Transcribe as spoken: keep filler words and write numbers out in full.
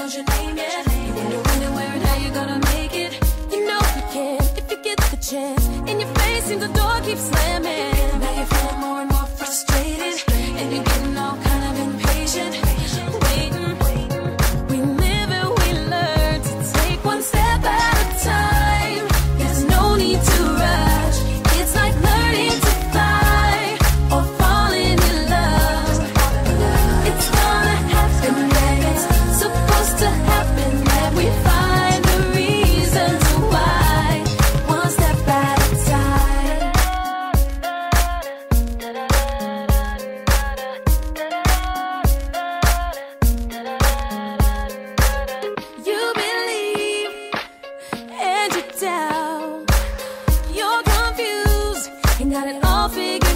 knows your name yet. You wonder when and where and how you're gonna make it. You know you can if you get the chance. In your face and the door keeps slamming. Now you're feeling more and more frustrated, and you're getting all kind of impatient. Waiting, we live and we learn to take one step at a time. There's no need to rush. It's like learning to fly or falling in love. It's gonna happen when it's supposed to happen, and we find the reasons why. One step at a time. You believe and you doubt. You're confused and got it all figured